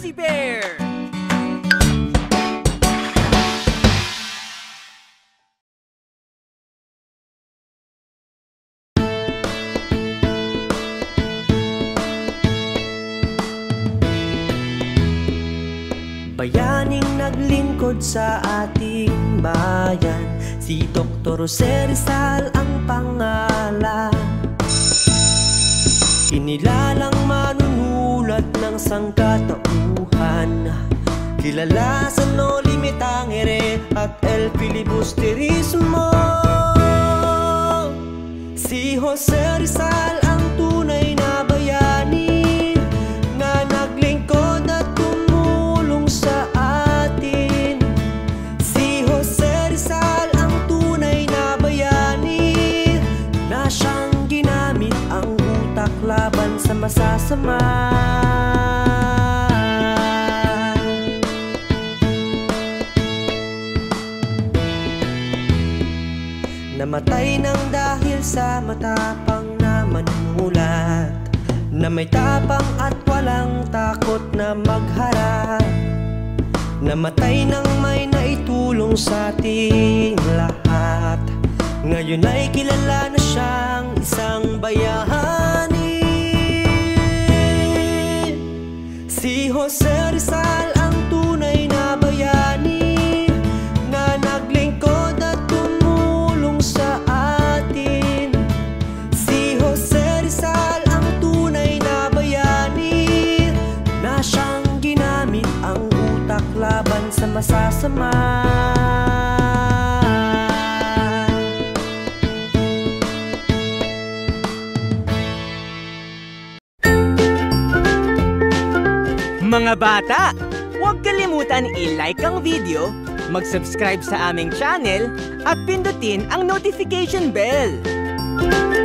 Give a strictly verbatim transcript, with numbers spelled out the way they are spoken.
Fuzzy Bear! Bayaning naglingkod sa ating bayan, si Doktor Jose Rizal ang pangalan. Kinilalang manunulat ng sangkatauhan, kilala sa No Limit Tangere at El Filibusterismo. Si Jose Rizal ang tunay na bayani, nga naglingkod at tumulong sa atin. Si Jose Rizal ang tunay na bayani, na siyang ginamit ang utak laban sa masasama. Namatay nang dahil sa matapang na manunulat, na may tapang at walang takot na magharap. Namatay nang may naitulong sa ating lahat, ngayon ay kilala na siyang isang bayani. Si Jose Rizal ang tunay na bayani, na naglingkod at tumulong sa atin. Si Jose Rizal ang tunay na bayani, na siyang ginamit ang utak laban sa masasama. Mga bata, huwag kalimutan i-like ang video, mag-subscribe sa aming channel, at pindutin ang notification bell.